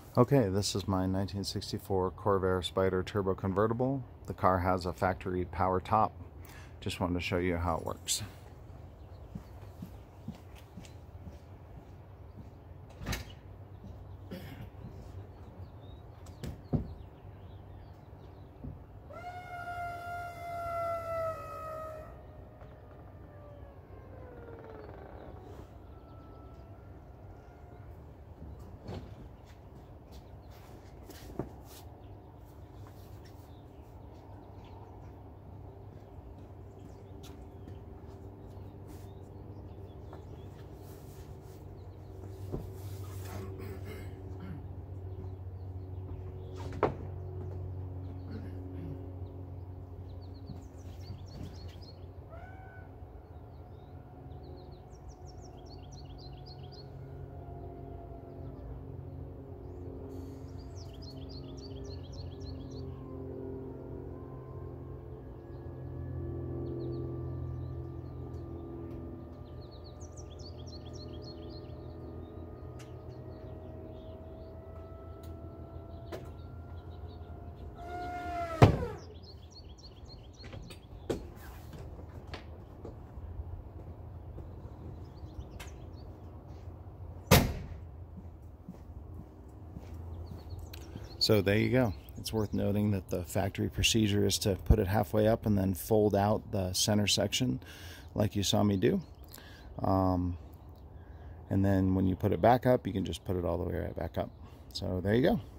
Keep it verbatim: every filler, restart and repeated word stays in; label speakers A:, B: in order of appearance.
A: Okay, this is my nineteen sixty-four Corvair Spyder Turbo Convertible. The car has a factory power top. Just wanted to show you how it works. So there you go. It's worth noting that the factory procedure is to put it halfway up and then fold out the center section like you saw me do. Um, and then when you put it back up, you can just put it all the way right back up. So there you go.